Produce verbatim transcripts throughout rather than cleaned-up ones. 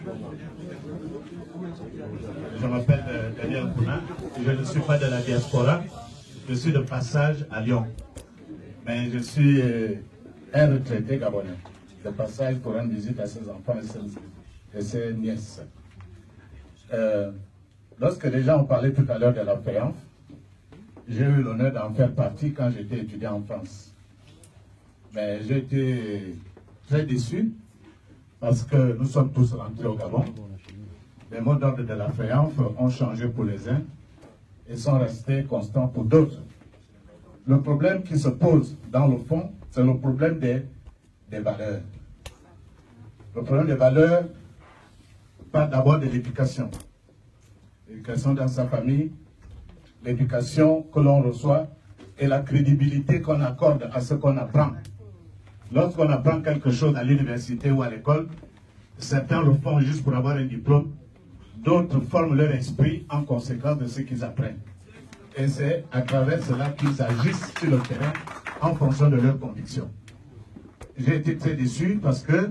Je m'appelle Daniel Kouna, je ne suis pas de la diaspora, je suis de passage à Lyon. Mais je suis euh, un retraité gabonais, de passage pour rendre visite à ses enfants et ses, et ses nièces. Euh, lorsque les gens ont parlé tout à l'heure de la F E A N F, j'ai eu l'honneur d'en faire partie quand j'étais étudiant en France. Mais j'ai été très déçu parce que nous sommes tous rentrés au Gabon. Les mots d'ordre de la F E A N F ont changé pour les uns et sont restés constants pour d'autres. Le problème qui se pose dans le fond, c'est le problème des, des valeurs. Le problème des valeurs part d'abord de l'éducation. L'éducation dans sa famille, l'éducation que l'on reçoit et la crédibilité qu'on accorde à ce qu'on apprend. Lorsqu'on apprend quelque chose à l'université ou à l'école, certains le font juste pour avoir un diplôme, d'autres forment leur esprit en conséquence de ce qu'ils apprennent. Et c'est à travers cela qu'ils agissent sur le terrain en fonction de leurs convictions. J'ai été très déçu parce que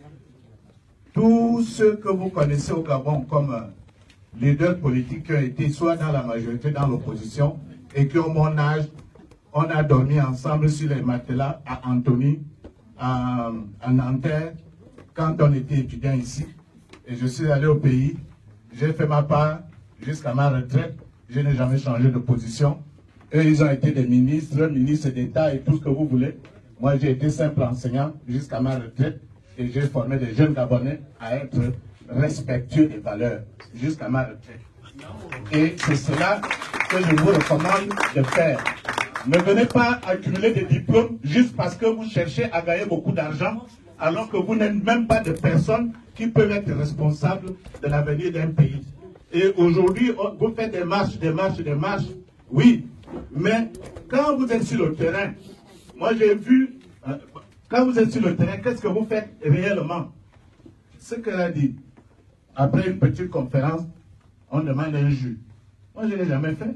tous ceux que vous connaissez au Gabon comme leaders politiques qui ont été soit dans la majorité, dans l'opposition, et qui ont mon âge, on a dormi ensemble sur les matelas à Antony, à, à Nanterre, quand on était étudiant ici. Et je suis allé au pays, j'ai fait ma part jusqu'à ma retraite. Je n'ai jamais changé de position. Eux, ils ont été des ministres, ministres d'État et tout ce que vous voulez. Moi, j'ai été simple enseignant jusqu'à ma retraite et j'ai formé des jeunes Gabonais à être respectueux des valeurs jusqu'à ma retraite. Et c'est cela que je vous recommande de faire. Ne venez pas accumuler des diplômes juste parce que vous cherchez à gagner beaucoup d'argent alors que vous n'êtes même pas de personnes qui peuvent être responsables de l'avenir d'un pays. Et aujourd'hui, vous faites des marches, des marches, des marches. Oui, mais quand vous êtes sur le terrain, moi j'ai vu, euh, quand vous êtes sur le terrain, qu'est-ce que vous faites réellement? Ce qu'elle a dit, après une petite conférence, on demande un jus. Moi je ne l'ai jamais fait.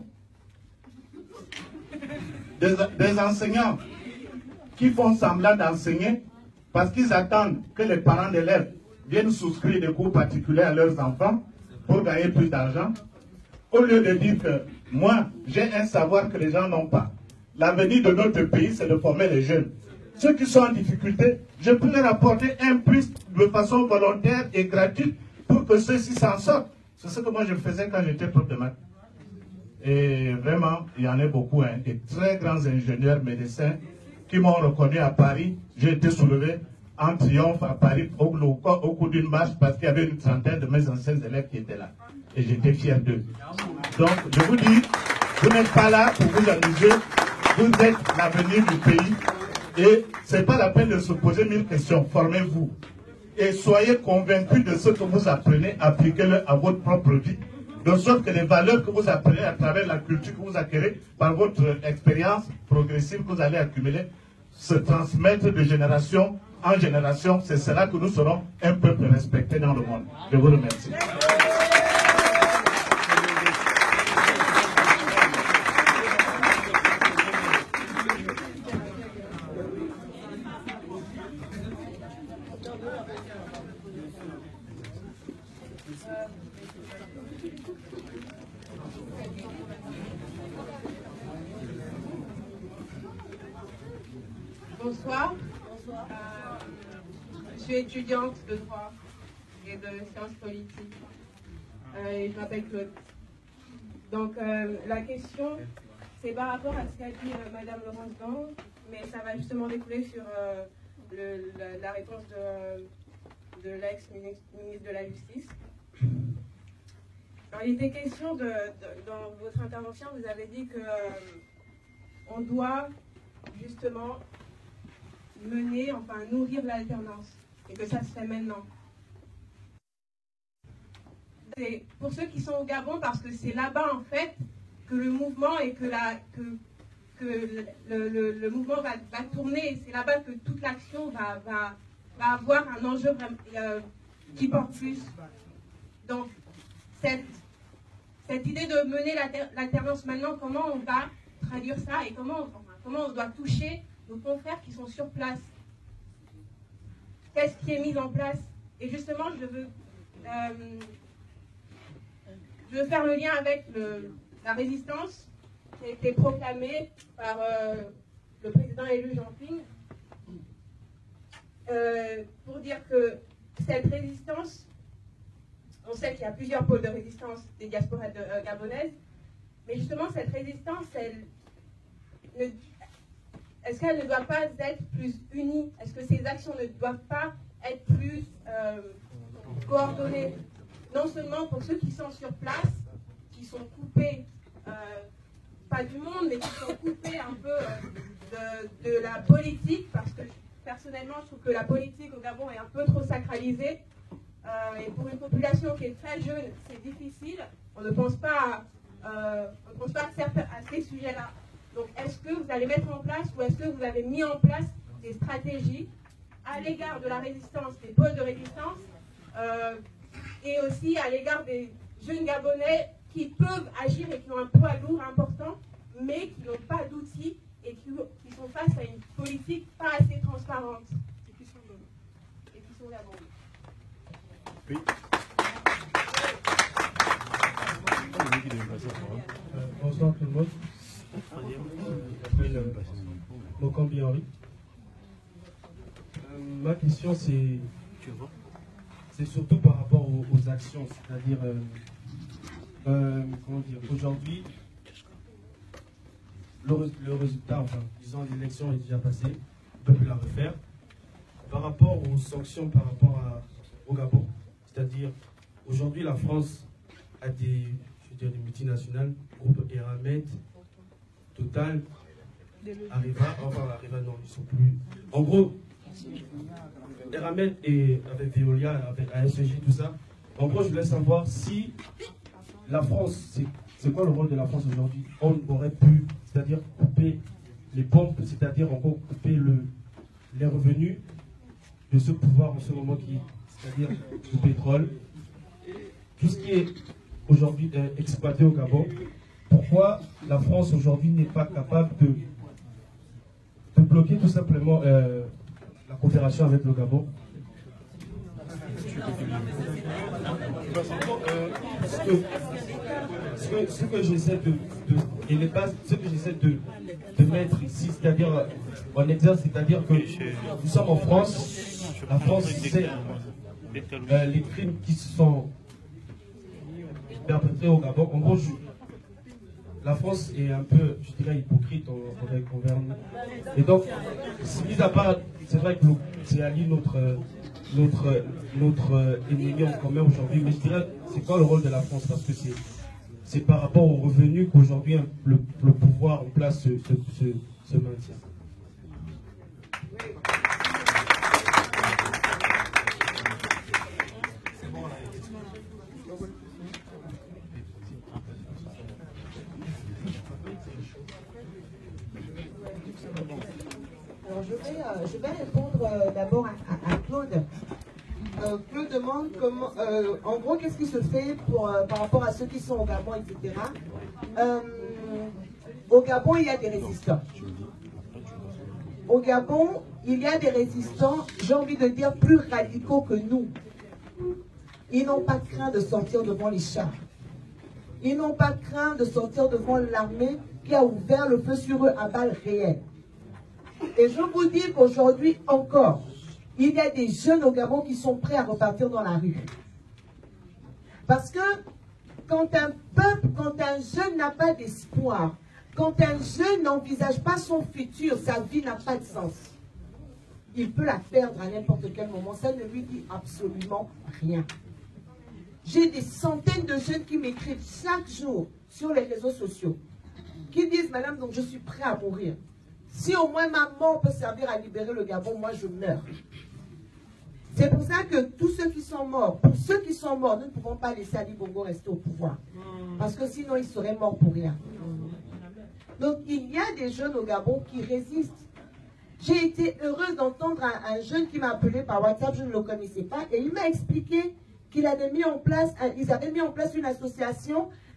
Des, des enseignants qui font semblant d'enseigner parce qu'ils attendent que les parents d'élèves viennent souscrire des cours particuliers à leurs enfants pour gagner plus d'argent, au lieu de dire que moi, j'ai un savoir que les gens n'ont pas. L'avenir de notre pays, c'est de former les jeunes. Ceux qui sont en difficulté, je peux leur apporter un plus de façon volontaire et gratuite pour que ceux-ci s'en sortent. C'est ce que moi je faisais quand j'étais prof de maths. Et vraiment, il y en a beaucoup, hein, des très grands ingénieurs, médecins, qui m'ont reconnu à Paris. J'ai été soulevé en triomphe à Paris au, au, au cours d'une marche parce qu'il y avait une trentaine de mes anciens élèves qui étaient là. Et j'étais fier d'eux. Donc, je vous dis, vous n'êtes pas là pour vous amuser, vous êtes l'avenir du pays. Et ce n'est pas la peine de se poser mille questions. Formez-vous. Et soyez convaincus de ce que vous apprenez, appliquez-le à votre propre vie. De sorte que les valeurs que vous apprenez à travers la culture que vous acquérez par votre expérience progressive que vous allez accumuler, se transmettre de génération en génération. C'est cela que nous serons un peuple respecté dans le monde. Je vous remercie. Bonsoir. Bonsoir. Euh, je suis étudiante de droit et de sciences politiques. Euh, et je m'appelle Claude. Donc euh, la question, c'est par rapport à ce qu'a dit euh, Madame Laurence Gang, mais ça va justement découler sur euh, le, la, la réponse de, de l'ex-ministre de la Justice. Alors, il était question de, de, dans votre intervention, vous avez dit que euh, on doit justement mener, enfin nourrir l'alternance, et que ça se fait maintenant. C'est pour ceux qui sont au Gabon, parce que c'est là-bas en fait que le mouvement et que, la, que, que le, le, le mouvement va, va tourner, c'est là-bas que toute l'action va, va, va avoir un enjeu vraiment, euh, qui porte plus. Donc, cette, cette idée de mener l'alternance maintenant, comment on va traduire ça et comment, enfin, comment on doit toucher nos confrères qui sont sur place. Qu'est-ce qui est mis en place? Et justement, je veux Euh, je veux faire le lien avec le, la résistance qui a été proclamée par euh, le président élu Jean Ping, euh, pour dire que cette résistance, on sait qu'il y a plusieurs pôles de résistance des diasporas de, euh, gabonaises, mais justement cette résistance, elle, ne, est-ce qu'elle ne doit pas être plus unie? Est-ce que ces actions ne doivent pas être plus euh, coordonnées? Non seulement pour ceux qui sont sur place, qui sont coupés, euh, pas du monde, mais qui sont coupés un peu euh, de, de la politique, parce que personnellement, je trouve que la politique au Gabon est un peu trop sacralisée. Euh, et pour une population qui est très jeune, c'est difficile. On ne pense pas à, euh, on ne pense pas à, certains, à ces sujets-là. Donc, est-ce que vous allez mettre en place, ou est-ce que vous avez mis en place des stratégies à l'égard de la résistance, des pôles de résistance, euh, et aussi à l'égard des jeunes Gabonais qui peuvent agir et qui ont un poids lourd important, mais qui n'ont pas d'outils et qui, qui sont face à une politique pas assez transparente et qui sont, et qui sont Gabonais. Oui. Euh, bonsoir tout le monde. Je m'appelle euh, Mokambi Henri. Euh, ma question c'est c'est surtout par rapport aux, aux actions, c'est-à-dire euh, euh, comment dire, aujourd'hui le, le résultat, enfin disons l'élection est déjà passée, on ne peut plus la refaire. Par rapport aux sanctions par rapport à, au Gabon, c'est-à-dire aujourd'hui la France a des, je veux dire, des multinationales, groupe Eramet, Total, Areva, enfin Areva non, ils sont plus. En gros, Eramet et avec Veolia, avec A S G, tout ça. En gros, je voulais savoir si la France, c'est quoi le rôle de la France aujourd'hui? On aurait pu, c'est-à-dire couper les pompes, c'est-à-dire en gros couper le, les revenus de ce pouvoir en ce moment qui, c'est-à-dire du pétrole, tout ce qui est aujourd'hui euh, exploité au Gabon. Pourquoi la France aujourd'hui n'est pas capable de, de bloquer tout simplement euh, la coopération avec le Gabon? euh, ce que, ce que, ce que j'essaie de, de et les bases, ce que j'essaie de, de mettre ici, c'est-à-dire en exerce, c'est-à-dire que nous sommes en France, la France sait euh, les crimes qui sont perpétrés au Gabon. En gros, je, la France est un peu, je dirais, hypocrite envers nous. Et donc, mis à part, c'est vrai que c'est Ali notre, notre, notre ennemi en commun aujourd'hui, mais je dirais, c'est quoi le rôle de la France? Parce que c'est c'est par rapport aux revenus qu'aujourd'hui le, le pouvoir en place se, se, se, se maintient. Alors je vais, euh, je vais répondre euh, d'abord à, à, à Claude. Euh, Claude demande comment, euh, en gros, qu'est-ce qui se fait pour, euh, par rapport à ceux qui sont au Gabon, et cetera. Euh, au Gabon, il y a des résistants. Au Gabon, il y a des résistants, j'ai envie de dire, plus radicaux que nous. Ils n'ont pas craint de sortir devant les chars. Ils n'ont pas craint de sortir devant l'armée qui a ouvert le feu sur eux à balles réelles. Et je vous dis qu'aujourd'hui encore, il y a des jeunes au Gabon qui sont prêts à repartir dans la rue. Parce que quand un peuple, quand un jeune n'a pas d'espoir, quand un jeune n'envisage pas son futur, sa vie n'a pas de sens. Il peut la perdre à n'importe quel moment. Ça ne lui dit absolument rien. J'ai des centaines de jeunes qui m'écrivent chaque jour sur les réseaux sociaux, qui disent, madame, donc je suis prêt à mourir. Si au moins ma mort peut servir à libérer le Gabon, moi je meurs. C'est pour ça que tous ceux qui sont morts, pour ceux qui sont morts, nous ne pouvons pas laisser Ali Bongo rester au pouvoir. Parce que sinon, ils seraient morts pour rien. Donc, il y a des jeunes au Gabon qui résistent. J'ai été heureuse d'entendre un, un jeune qui m'a appelé par WhatsApp, je ne le connaissais pas, et il m'a expliqué qu'il avait mis en place, ils avaient mis en place une association,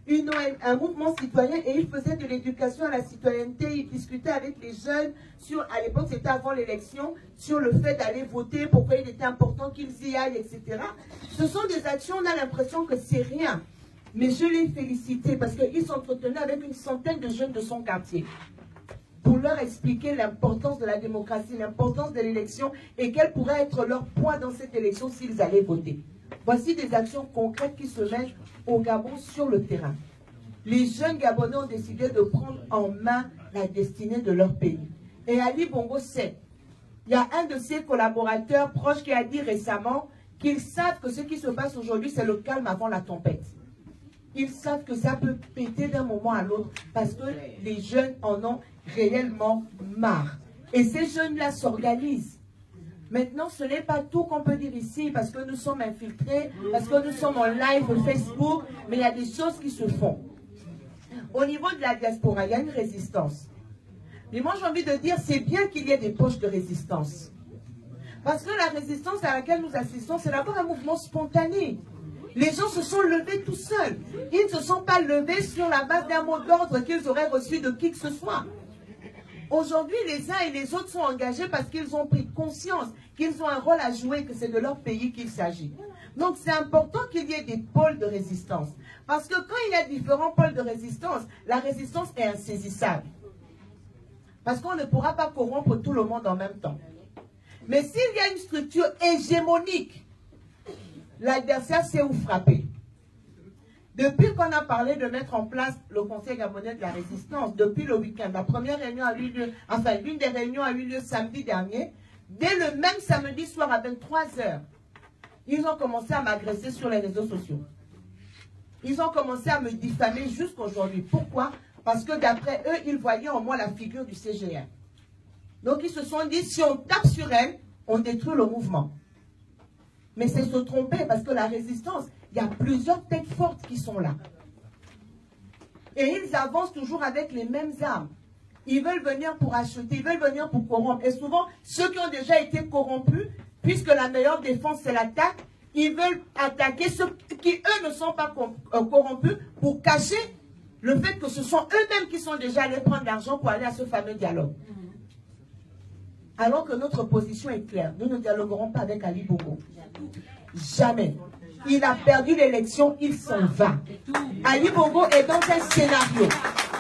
une, un mouvement citoyen et il faisait de l'éducation à la citoyenneté. Il discutait avec les jeunes sur, à l'époque c'était avant l'élection, sur le fait d'aller voter, pourquoi il était important qu'ils y aillent, et cetera. Ce sont des actions, on a l'impression que c'est rien. Mais je les félicitais parce qu'il s'entretenait avec une centaine de jeunes de son quartier pour leur expliquer l'importance de la démocratie, l'importance de l'élection et quel pourrait être leur poids dans cette élection s'ils allaient voter. Voici des actions concrètes qui se mettent au Gabon sur le terrain. Les jeunes Gabonais ont décidé de prendre en main la destinée de leur pays. Et Ali Bongo sait. Il y a un de ses collaborateurs proches qui a dit récemment qu'ils savent que ce qui se passe aujourd'hui, c'est le calme avant la tempête. Ils savent que ça peut péter d'un moment à l'autre parce que les jeunes en ont réellement marre. Et ces jeunes-là s'organisent. Maintenant, ce n'est pas tout qu'on peut dire ici parce que nous sommes infiltrés, parce que nous sommes en live Facebook, mais il y a des choses qui se font. Au niveau de la diaspora, il y a une résistance. Mais moi, j'ai envie de dire, c'est bien qu'il y ait des poches de résistance. Parce que la résistance à laquelle nous assistons, c'est d'abord un mouvement spontané. Les gens se sont levés tout seuls. Ils ne se sont pas levés sur la base d'un mot d'ordre qu'ils auraient reçu de qui que ce soit. Aujourd'hui, les uns et les autres sont engagés parce qu'ils ont pris conscience qu'ils ont un rôle à jouer, que c'est de leur pays qu'il s'agit. Donc, c'est important qu'il y ait des pôles de résistance. Parce que quand il y a différents pôles de résistance, la résistance est insaisissable. Parce qu'on ne pourra pas corrompre tout le monde en même temps. Mais s'il y a une structure hégémonique, l'adversaire sait où frapper. Depuis qu'on a parlé de mettre en place le Conseil gabonais de la résistance, depuis le week-end, la première réunion a eu lieu, enfin l'une des réunions a eu lieu samedi dernier, dès le même samedi soir à vingt-trois heures, ils ont commencé à m'agresser sur les réseaux sociaux. Ils ont commencé à me diffamer jusqu'aujourd'hui. Pourquoi? Parce que d'après eux, ils voyaient en moi la figure du C G R. Donc ils se sont dit, si on tape sur elle, on détruit le mouvement. Mais c'est se tromper parce que la résistance, il y a plusieurs têtes fortes qui sont là. Et ils avancent toujours avec les mêmes armes. Ils veulent venir pour acheter, ils veulent venir pour corrompre. Et souvent, ceux qui ont déjà été corrompus, puisque la meilleure défense c'est l'attaque, ils veulent attaquer ceux qui, eux, ne sont pas corrompus pour cacher le fait que ce sont eux-mêmes qui sont déjà allés prendre l'argent pour aller à ce fameux dialogue. Alors que notre position est claire. Nous ne dialoguerons pas avec Ali Bongo. Jamais. Il a perdu l'élection, il s'en va. Ali Bongo est dans un scénario.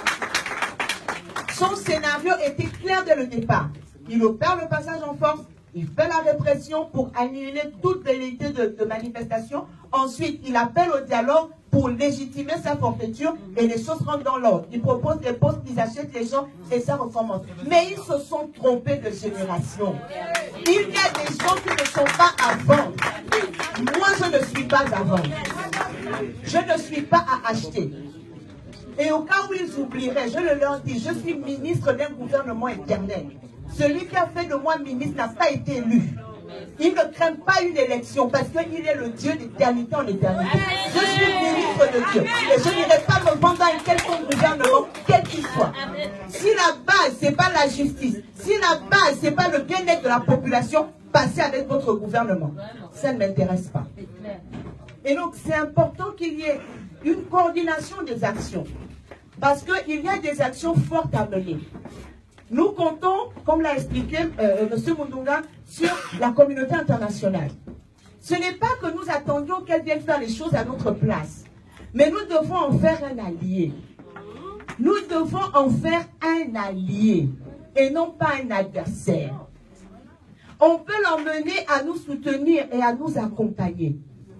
Son scénario était clair dès le départ. Il opère le passage en force, il fait la répression pour annuler toute velléité de, de manifestation. Ensuite, il appelle au dialogue pour légitimer sa forfaiture et les choses rentrent dans l'ordre. Il propose des postes, ils achètent les gens et ça recommence. Mais ils se sont trompés de génération. Il y a des gens qui ne sont pas à vendre. Moi, je ne suis pas à vendre. Je ne suis pas à acheter. Et au cas où ils oublieraient, je le leur dis, je suis ministre d'un gouvernement éternel. Celui qui a fait de moi ministre n'a pas été élu. Il ne craint pas une élection parce qu'il est le Dieu d'éternité en éternité. Je suis ministre de Dieu et je n'irai pas me vendre à un quelconque gouvernement, quel qu'il soit. Si la base, ce n'est pas la justice, si la base, ce n'est pas le bien-être de la population, passez avec votre gouvernement. Ça ne m'intéresse pas. Et donc, c'est important qu'il y ait une coordination des actions. Parce qu'il y a des actions fortes à mener. Nous comptons, comme l'a expliqué euh, M. Mundunga, sur la communauté internationale. Ce n'est pas que nous attendions qu'elle vienne faire les choses à notre place, mais nous devons en faire un allié. Nous devons en faire un allié et non pas un adversaire. On peut l'emmener à nous soutenir et à nous accompagner.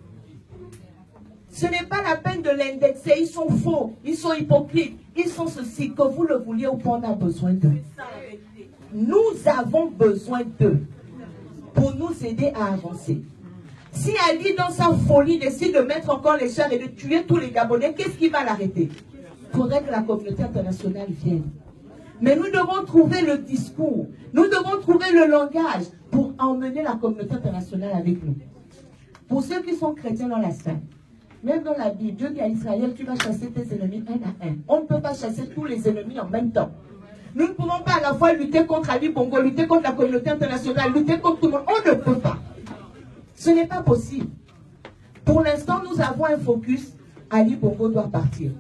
Ce n'est pas la peine de l'indexer. Ils sont faux, ils sont hypocrites, ils sont ceci. Que vous le vouliez ou pas, on a besoin d'eux. Nous avons besoin d'eux pour nous aider à avancer. Si Ali, dans sa folie, décide de mettre encore les chars et de tuer tous les Gabonais, qu'est-ce qui va l'arrêter? Il faudrait que la communauté internationale vienne. Mais nous devons trouver le discours, nous devons trouver le langage pour emmener la communauté internationale avec nous. Pour ceux qui sont chrétiens dans la salle, même dans la Bible, Dieu dit à Israël, tu vas chasser tes ennemis un à un. On ne peut pas chasser tous les ennemis en même temps. Nous ne pouvons pas à la fois lutter contre Ali Bongo, lutter contre la communauté internationale, lutter contre tout le monde. On ne peut pas. Ce n'est pas possible. Pour l'instant, nous avons un focus. Ali Bongo doit partir.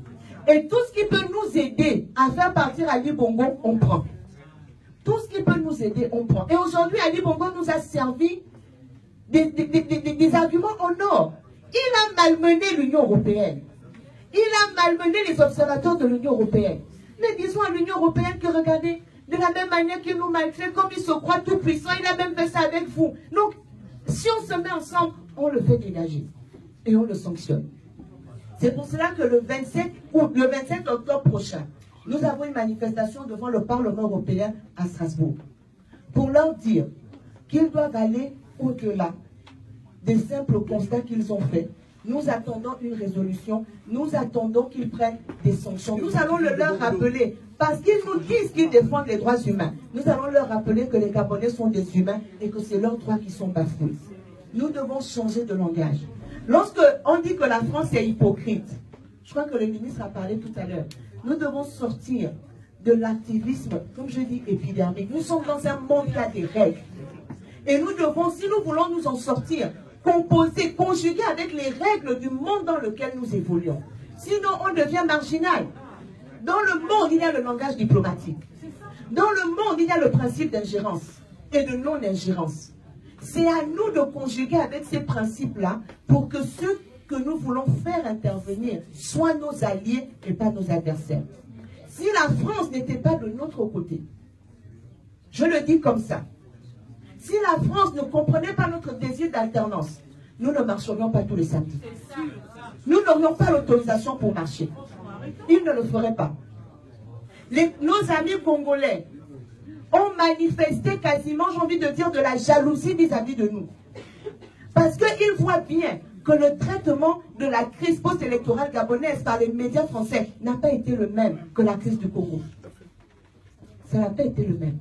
Et tout ce qui peut nous aider à faire partir Ali Bongo, on prend. Tout ce qui peut nous aider, on prend. Et aujourd'hui, Ali Bongo nous a servi des, des, des, des, des arguments en or. Il a malmené l'Union européenne. Il a malmené les observateurs de l'Union européenne. Mais disons à l'Union européenne que regardez, de la même manière qu'il nous maltraite, comme il se croit tout puissant, il a même fait ça avec vous. Donc, si on se met ensemble, on le fait dégager. Et on le sanctionne. C'est pour cela que le vingt-sept, août, le vingt-sept octobre prochain, nous avons une manifestation devant le Parlement européen à Strasbourg. Pour leur dire qu'ils doivent aller au-delà des simples constats qu'ils ont faits. Nous attendons une résolution, nous attendons qu'ils prennent des sanctions. Nous allons le leur rappeler, parce qu'ils nous disent qu'ils défendent les droits humains. Nous allons leur rappeler que les Gabonais sont des humains et que c'est leurs droits qui sont bafoués. Nous devons changer de langage. Lorsque on dit que la France est hypocrite, je crois que le ministre a parlé tout à l'heure, nous devons sortir de l'activisme, comme je dis, épidermique. Nous sommes dans un monde qui a des règles. Et nous devons, si nous voulons nous en sortir, composer, conjuguer avec les règles du monde dans lequel nous évoluons. Sinon, on devient marginal. Dans le monde, il y a le langage diplomatique. Dans le monde, il y a le principe d'ingérence et de non-ingérence. C'est à nous de conjuguer avec ces principes-là pour que ceux que nous voulons faire intervenir soient nos alliés et pas nos adversaires. Si la France n'était pas de notre côté, je le dis comme ça, si la France ne comprenait pas notre désir d'alternance, nous ne marcherions pas tous les samedis. Nous n'aurions pas l'autorisation pour marcher. Ils ne le feraient pas. Les, nos amis congolais ont manifesté quasiment, j'ai envie de dire, de la jalousie vis-à-vis de nous. Parce qu'ils voient bien que le traitement de la crise post-électorale gabonaise par les médias français n'a pas été le même que la crise du Congo. Ça n'a pas été le même.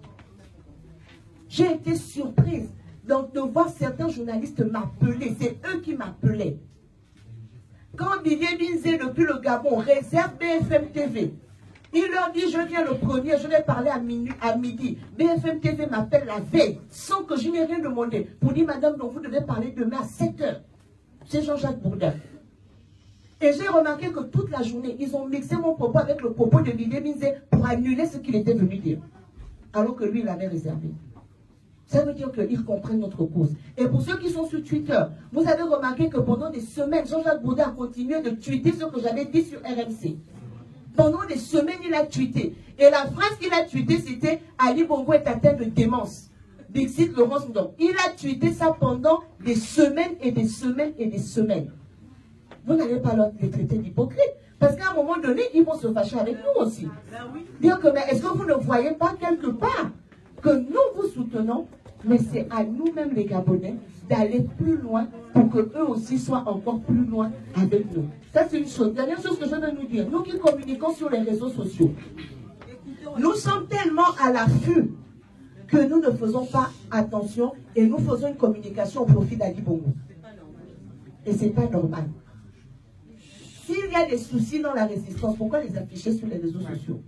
J'ai été surprise donc, de voir certains journalistes m'appeler. C'est eux qui m'appelaient. Quand Didier Binzé, depuis le Gabon, réserve B F M T V, il leur dit, je viens le premier, je vais parler à, minuit, à midi. B F M T V m'appelle la veille, sans que je n'ai rien demandé, pour dire, madame, donc vous devez parler demain à sept heures. C'est Jean-Jacques Bourdin. Et j'ai remarqué que toute la journée, ils ont mixé mon propos avec le propos de Didier Binzé pour annuler ce qu'il était venu dire. Alors que lui, il avait réservé. Ça veut dire qu'ils comprennent notre cause. Et pour ceux qui sont sur Twitter, vous avez remarqué que pendant des semaines, Jean-Jacques Bourdin a continué de tweeter ce que j'avais dit sur R M C. Pendant des semaines, il a tweeté. Et la phrase qu'il a tweetée, c'était « Ali Bongo est atteint de démence ». Dixit Laurence Ndong. Il a tweeté ça pendant des semaines et des semaines et des semaines. Vous n'allez pas les traiter d'hypocrites. Parce qu'à un moment donné, ils vont se fâcher avec nous aussi. Dire que, mais est-ce que vous ne voyez pas quelque part que nous vous soutenons, mais c'est à nous-mêmes les Gabonais d'aller plus loin pour que eux aussi soient encore plus loin avec nous. Ça c'est une chose. Dernière chose que je veux nous dire, nous qui communiquons sur les réseaux sociaux, nous sommes tellement à l'affût que nous ne faisons pas attention et nous faisons une communication au profit d'Ali Bongo. Et c'est pas normal. S'il y a des soucis dans la résistance, pourquoi les afficher sur les réseaux sociaux?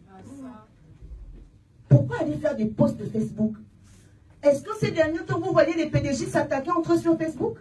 Pourquoi aller faire des posts de Facebook? Est-ce que ces derniers temps, vous voyez les P D G s'attaquer entre eux sur Facebook?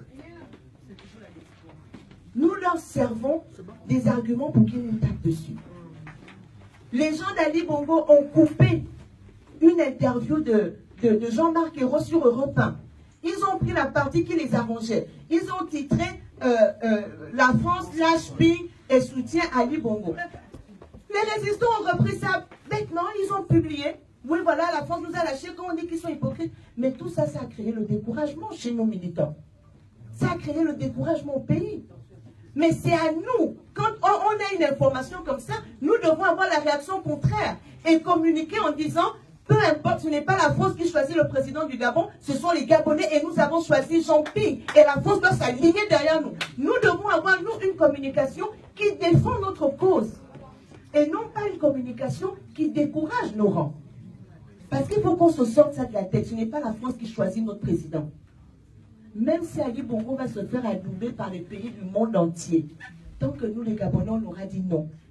Nous leur servons des arguments pour qu'ils nous tapent dessus. Les gens d'Ali Bongo ont coupé une interview de, de, de Jean-Marc Ayrault sur Europe un. Ils ont pris la partie qui les arrangeait. Ils ont titré euh, euh, « La France lâche Bing et soutient Ali Bongo ». Les résistants ont repris ça bêtement, ils ont publié. Oui, voilà, la France nous a lâchés quand on dit qu'ils sont hypocrites. Mais tout ça, ça a créé le découragement chez nos militants. Ça a créé le découragement au pays. Mais c'est à nous, quand on a une information comme ça, nous devons avoir la réaction contraire et communiquer en disant, peu importe, ce n'est pas la France qui choisit le président du Gabon, ce sont les Gabonais et nous avons choisi Jean-Ping. Et la France doit s'aligner derrière nous. Nous devons avoir, nous, une communication qui défend notre cause. Et non pas une communication qui décourage nos rangs. Parce qu'il faut qu'on se sorte ça de la tête. Ce n'est pas la France qui choisit notre président. Même si Ali Bongo va se faire adouber par les pays du monde entier, tant que nous, les Gabonais, on aura dit non.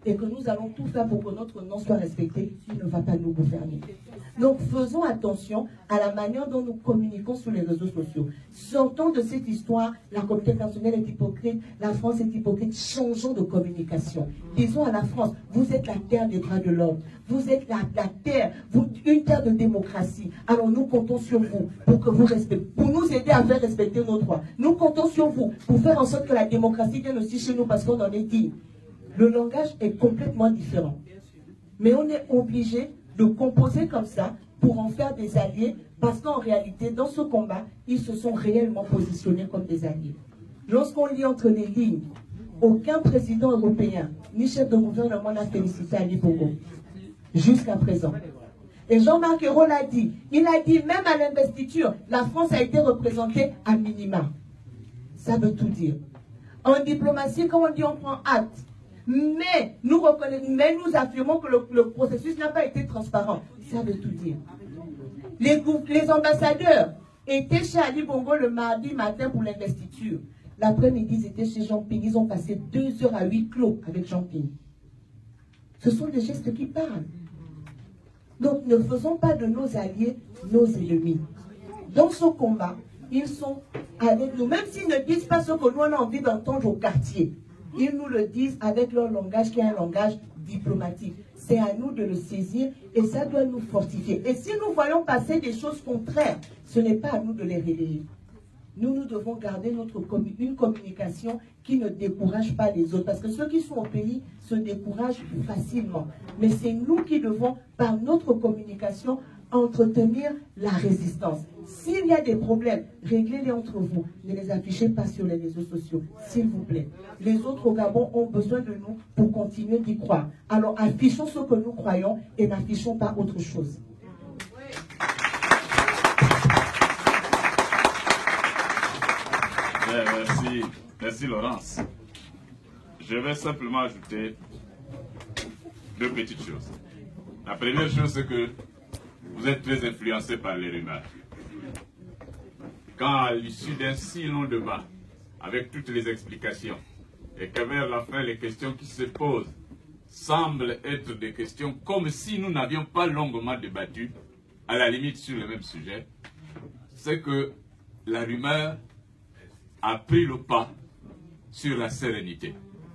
et que nous allons tout faire pour que notre nom soit respecté, il ne va pas nous gouverner. Donc faisons attention à la manière dont nous communiquons sur les réseaux sociaux. Sortons de cette histoire, la communauté internationale est hypocrite, la France est hypocrite, changeons de communication. Disons à la France, vous êtes la terre des droits de l'homme, vous êtes la, la terre, vous, une terre de démocratie. Alors nous comptons sur vous pour que vous respectez, pour nous aider à faire respecter nos droits. Nous comptons sur vous pour faire en sorte que la démocratie vienne aussi chez nous parce qu'on en est digne. Le langage est complètement différent. Mais on est obligé de composer comme ça pour en faire des alliés parce qu'en réalité, dans ce combat, ils se sont réellement positionnés comme des alliés. Lorsqu'on lit entre les lignes, aucun président européen ni chef de gouvernement n'a félicité Ali Bongo jusqu'à présent. Et Jean-Marc Ayrault l'a dit. Il a dit, même à l'investiture, la France a été représentée à minima. Ça veut tout dire. En diplomatie, quand on dit on prend acte, mais nous, mais nous affirmons que le, le processus n'a pas été transparent. Ça veut tout dire. Les, les ambassadeurs étaient chez Ali Bongo le mardi matin pour l'investiture. L'après-midi, ils étaient chez Jean-Ping. Ils ont passé deux heures à huis clos avec Jean-Ping. Ce sont des gestes qui parlent. Donc ne faisons pas de nos alliés nos ennemis. Dans ce combat, ils sont avec nous. Même s'ils ne disent pas ce que nous on a envie d'entendre au quartier, ils nous le disent avec leur langage qui est un langage diplomatique. C'est à nous de le saisir et ça doit nous fortifier. Et si nous voyons passer des choses contraires, ce n'est pas à nous de les relayer. Nous, nous devons garder notre commun une communication qui ne décourage pas les autres. Parce que ceux qui sont au pays se découragent facilement. Mais c'est nous qui devons, par notre communication, entretenir la résistance. S'il y a des problèmes, réglez-les entre vous. Ne les affichez pas sur les réseaux sociaux, s'il vous plaît. Les autres au Gabon ont besoin de nous pour continuer d'y croire. Alors affichons ce que nous croyons et n'affichons pas autre chose. Merci, merci Laurence. Je vais simplement ajouter deux petites choses. La première chose, c'est que vous êtes très influencé par les rumeurs. Quand à l'issue d'un si long débat, avec toutes les explications, et que vers la fin, les questions qui se posent semblent être des questions comme si nous n'avions pas longuement débattu, à la limite sur le même sujet, c'est que la rumeur a pris le pas sur la sérénité.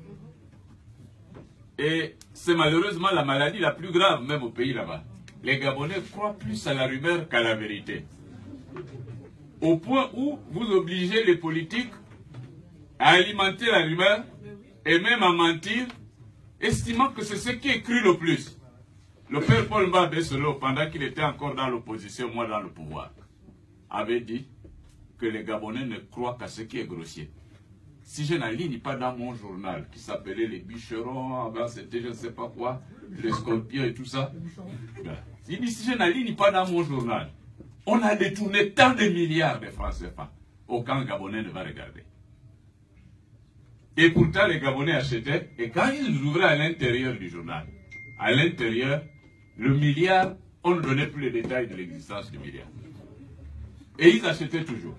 Et c'est malheureusement la maladie la plus grave, même au pays là-bas. Les Gabonais croient plus à la rumeur qu'à la vérité. Au point où vous obligez les politiques à alimenter la rumeur et même à mentir, estimant que c'est ce qui est cru le plus. Le père Paul Mbabé Solo, pendant qu'il était encore dans l'opposition, moi dans le pouvoir, avait dit que les Gabonais ne croient qu'à ce qui est grossier. Si je n'aligne pas dans mon journal, qui s'appelait les bûcherons, avant c'était je ne sais pas quoi, les scorpions et tout ça, ben, il dit si je n'aligne pas dans mon journal, on a détourné tant de milliards de francs C F A, aucun Gabonais ne va regarder. Et pourtant les Gabonais achetaient, et quand ils ouvraient à l'intérieur du journal, à l'intérieur, le milliard, on ne donnait plus les détails de l'existence du milliard. Et ils achetaient toujours.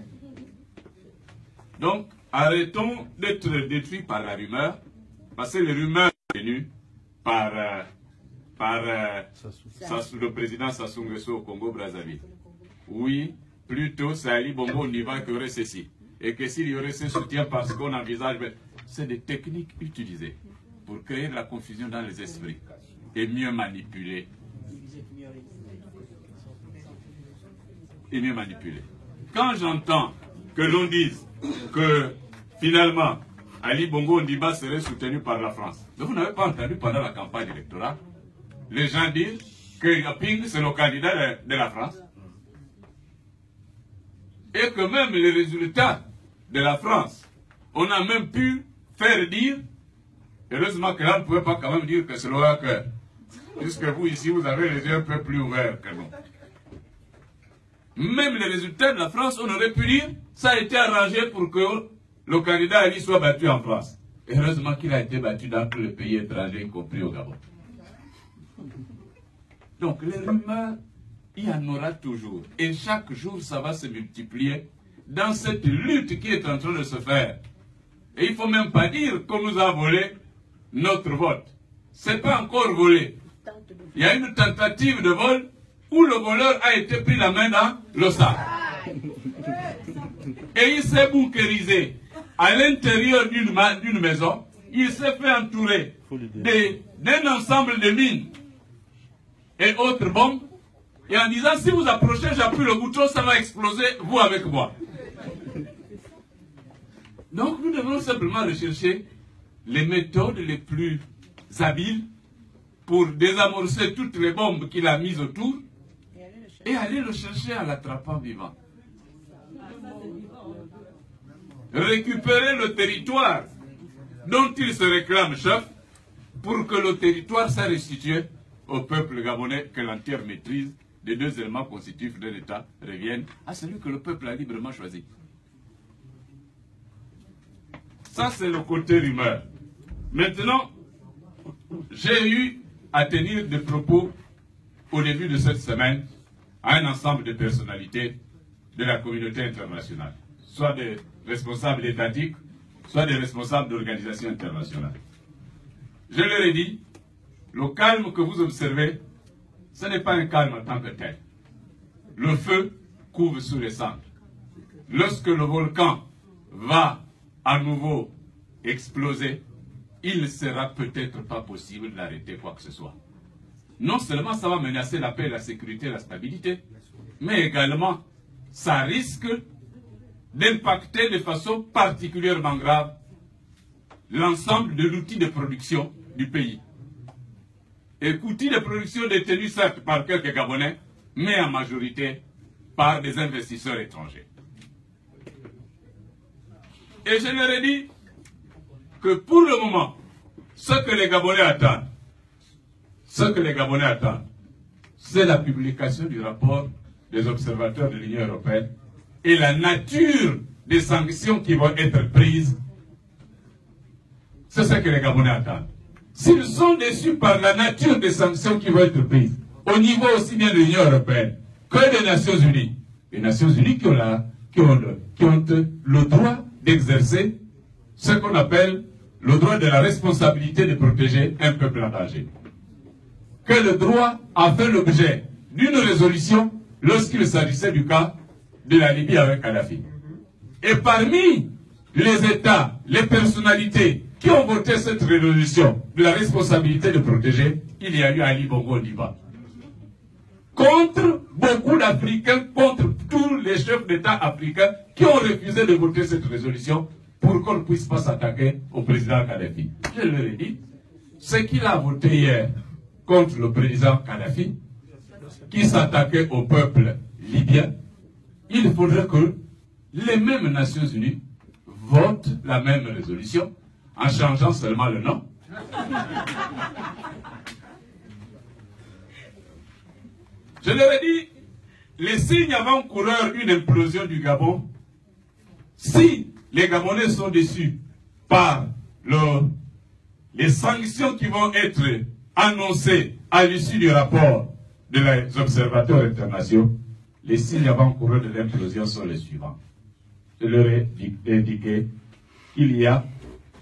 Donc, arrêtons d'être détruits par la rumeur, parce que les rumeurs sont venues par, euh, par euh, Sassou, le président Sassou Nguesso au Congo-Brazzaville. Oui, plutôt c'est Ali Bongo Niva qui aurait ceci. Et que s'il y aurait ce soutien parce qu'on envisage... C'est des techniques utilisées pour créer de la confusion dans les esprits et mieux manipuler. Et mieux manipuler. Quand j'entends que l'on dise que finalement Ali Bongo Ondimba serait soutenu par la France, mais vous n'avez pas entendu pendant la campagne électorale les gens disent que Yaping c'est le candidat de, de la France et que même les résultats de la France, on a même pu faire dire, heureusement que là on ne pouvait pas quand même dire que c'est l'oracle, puisque vous ici vous avez les yeux un peu plus ouverts que nous. Même les résultats de la France, on aurait pu dire, ça a été arrangé pour que le candidat Ali soit battu en France. Et heureusement qu'il a été battu dans tous les pays étrangers, y compris au Gabon. Donc les rumeurs, il y en aura toujours. Et chaque jour, ça va se multiplier dans cette lutte qui est en train de se faire. Et il ne faut même pas dire qu'on nous a volé notre vote. c'est pas encore volé. Il y a une tentative de vol où le voleur a été pris la main dans le sac. Et il s'est bunkérisé à l'intérieur d'une maison. Il s'est fait entourer d'un ensemble de mines et autres bombes. Et en disant, si vous approchez, j'appuie le bouton, ça va exploser, vous avec moi. Donc nous devons simplement rechercher les méthodes les plus habiles pour désamorcer toutes les bombes qu'il a mises autour et aller le chercher en l'attrapant vivant. Récupérer le territoire dont il se réclame chef pour que le territoire soit restitué au peuple gabonais que l'entière maîtrise des deux éléments constitutifs de l'État reviennent à celui que le peuple a librement choisi. Ça, c'est le côté rumeur. Maintenant, j'ai eu à tenir des propos au début de cette semaine à un ensemble de personnalités de la communauté internationale, soit des responsables étatiques, soit des responsables d'organisations internationales. Je leur ai dit, le calme que vous observez, ce n'est pas un calme en tant que tel. Le feu couvre sous les cendres. Lorsque le volcan va à nouveau exploser, il ne sera peut-être pas possible d'arrêter quoi que ce soit. Non seulement ça va menacer la paix, la sécurité, la stabilité, mais également ça risque d'impacter de façon particulièrement grave l'ensemble de l'outil de production du pays. Et outil de production détenu certes par quelques Gabonais, mais en majorité par des investisseurs étrangers. Et je leur ai dit que pour le moment, ce que les Gabonais attendent, ce que les Gabonais attendent, c'est la publication du rapport des observateurs de l'Union européenne et la nature des sanctions qui vont être prises. C'est ce que les Gabonais attendent. S'ils sont déçus par la nature des sanctions qui vont être prises, au niveau aussi bien de l'Union européenne que des Nations Unies, les Nations Unies qui ont, la, qui ont, le, qui ont le droit d'exercer ce qu'on appelle le droit de la responsabilité de protéger un peuple en danger. Que le droit a fait l'objet d'une résolution lorsqu'il s'agissait du cas de la Libye avec Kadhafi. Et parmi les États, les personnalités qui ont voté cette résolution de la responsabilité de protéger, il y a eu Ali Bongo Ondimba. Contre beaucoup d'Africains, contre tous les chefs d'État africains qui ont refusé de voter cette résolution pour qu'on ne puisse pas s'attaquer au président Kadhafi. Je leur ai dit, ce qu'il a voté hier contre le président Kadhafi, qui s'attaquait au peuple libyen, il faudrait que les mêmes Nations Unies votent la même résolution en changeant seulement le nom. Je leur ai dit, les signes avant-coureurs d'une implosion du Gabon, si les Gabonais sont déçus par le, les sanctions qui vont être annoncées à l'issue du rapport des observateurs internationaux, les signes avant-coureurs de l'implosion sont les suivants. Je leur ai indiqué qu'il y a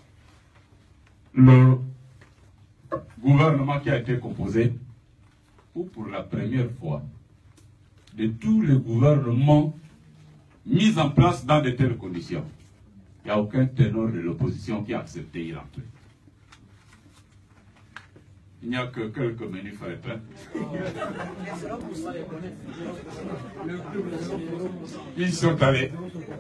le gouvernement qui a été composé, ou pour la première fois, de tous les gouvernements mis en place dans de telles conditions. Il n'y a aucun ténor de l'opposition qui a accepté d'y rentrer. Il n'y a que quelques menus frettins. Ils sont allés.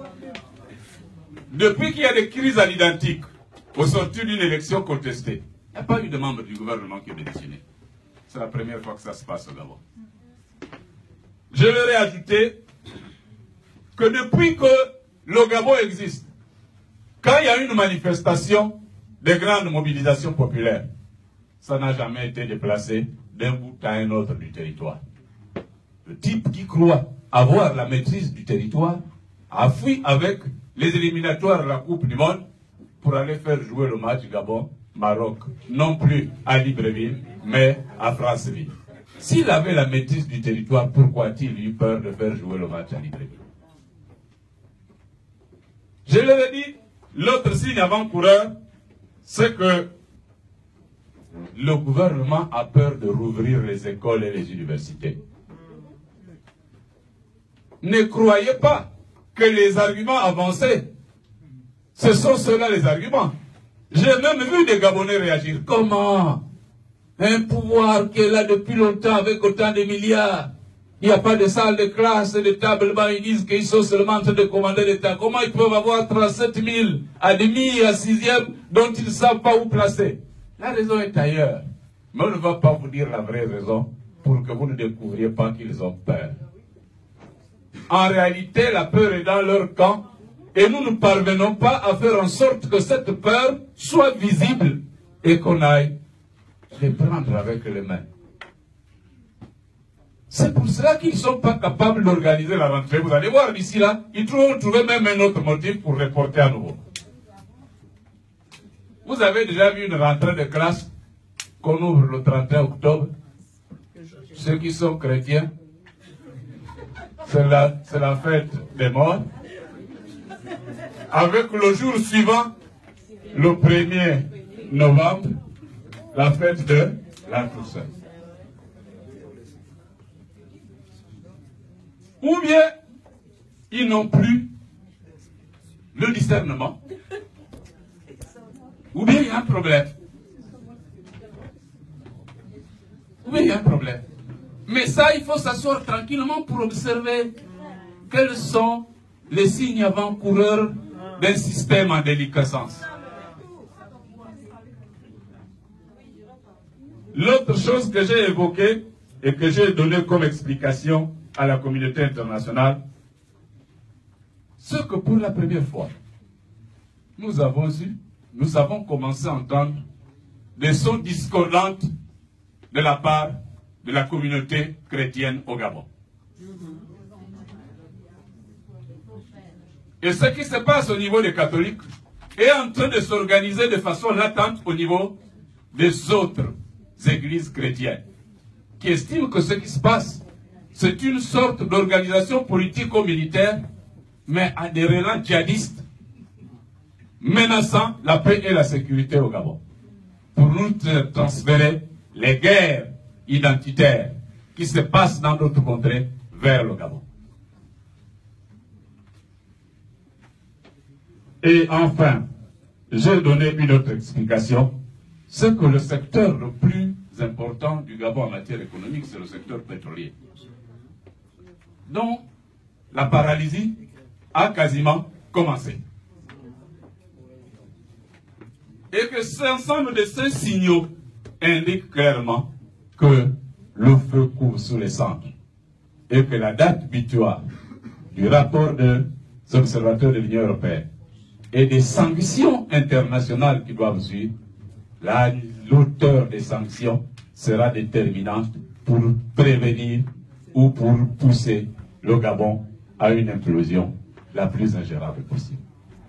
Depuis qu'il y a des crises à l'identique, au sortir d'une élection contestée, il n'y a pas eu de membres du gouvernement qui ont démissionné. C'est la première fois que ça se passe au Gabon. Je leur ai ajouté que depuis que le Gabon existe, quand il y a une manifestation de grande mobilisation populaire, ça n'a jamais été déplacé d'un bout à un autre du territoire. Le type qui croit avoir la maîtrise du territoire a fui avec les éliminatoires de la Coupe du Monde pour aller faire jouer le match Gabon-Maroc, non plus à Libreville, mais à Franceville. S'il avait la maîtrise du territoire, pourquoi a-t-il eu peur de faire jouer le match à Libreville? Je leur ai dit, l'autre signe avant-coureur, c'est que le gouvernement a peur de rouvrir les écoles et les universités. Ne croyez pas que les arguments avancés, ce sont ceux-là les arguments. J'ai même vu des Gabonais réagir. Comment? Un pouvoir qui est là depuis longtemps avec autant de milliards. Il n'y a pas de salle de classe, de table, ils disent qu'ils sont seulement en train de commander l'État. Comment ils peuvent avoir trente-sept mille à demi, à sixième, dont ils ne savent pas où placer? La raison est ailleurs. Mais on ne va pas vous dire la vraie raison pour que vous ne découvriez pas qu'ils ont peur. En réalité, la peur est dans leur camp et nous ne parvenons pas à faire en sorte que cette peur soit visible et qu'on aille les prendre avec les mains. C'est pour cela qu'ils ne sont pas capables d'organiser la rentrée. Vous allez voir d'ici là, ils ont trouvé même un autre motif pour reporter à nouveau. Vous avez déjà vu une rentrée de classe qu'on ouvre le trente et un octobre? Ceux qui sont chrétiens, c'est la, c'est la fête des morts. Avec le jour suivant, le premier novembre, la fête de la Toussaint. Ou bien, ils n'ont plus le discernement. Ou bien il y a un problème. Ou bien il y a un problème. Mais ça, il faut s'asseoir tranquillement pour observer quels sont les signes avant-coureurs d'un système en déliquescence. L'autre chose que j'ai évoquée et que j'ai donnée comme explication à la communauté internationale, c'est que pour la première fois, nous avons eu, nous avons commencé à entendre des sons discordantes de la part de la communauté chrétienne au Gabon. Et ce qui se passe au niveau des catholiques est en train de s'organiser de façon latente au niveau des autres églises chrétiennes, qui estiment que ce qui se passe, c'est une sorte d'organisation politico-militaire, mais à des relents djihadistes, menaçant la paix et la sécurité au Gabon, pour nous transférer les guerres identitaires qui se passent dans d'autres contrées vers le Gabon. Et enfin, j'ai donné une autre explication, c'est que le secteur le plus important du Gabon en matière économique, c'est le secteur pétrolier, dont la paralysie a quasiment commencé. Et que l'ensemble de ces signaux indiquent clairement que le feu couvre sous les cendres et que la date butoir du rapport des observateurs de l'Union européenne et des sanctions internationales qui doivent suivre, l'auteur des sanctions sera déterminante pour prévenir ou pour pousser le Gabon à une implosion la plus ingérable possible.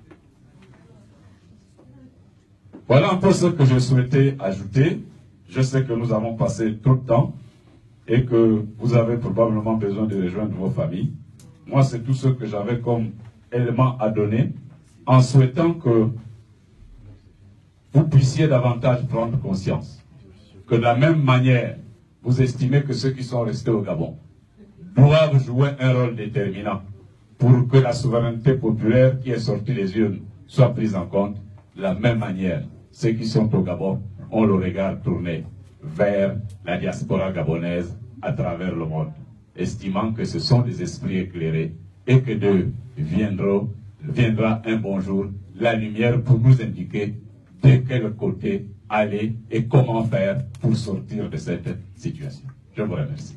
Voilà un peu ce que je souhaitais ajouter. Je sais que nous avons passé trop de temps et que vous avez probablement besoin de rejoindre vos familles. Moi, c'est tout ce que j'avais comme élément à donner, en souhaitant que vous puissiez davantage prendre conscience que de la même manière, vous estimez que ceux qui sont restés au Gabon doivent jouer un rôle déterminant pour que la souveraineté populaire qui est sortie des urnes soit prise en compte. De la même manière, ceux qui sont au Gabon ont le regard tourné vers la diaspora gabonaise à travers le monde, estimant que ce sont des esprits éclairés et que d'eux viendra, viendra un bon jour la lumière pour nous indiquer de quel côté aller et comment faire pour sortir de cette situation. Je vous remercie.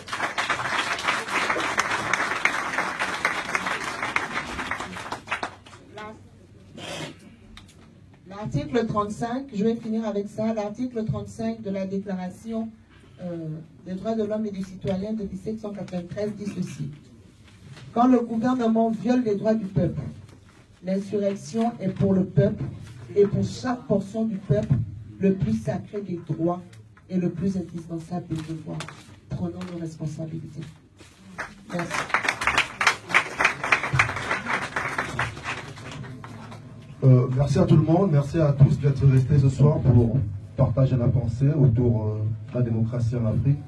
L'article trente-cinq, je vais finir avec ça, l'article trente-cinq de la Déclaration euh, des droits de l'homme et du citoyen de mille sept cent quatre-vingt-treize dit ceci. Quand le gouvernement viole les droits du peuple, l'insurrection est pour le peuple et pour chaque portion du peuple le plus sacré des droits et le plus indispensable des devoirs. Prenons nos responsabilités. Merci. Euh, merci à tout le monde, merci à tous d'être restés ce soir pour partagent la pensée autour euh, de la démocratie en Afrique.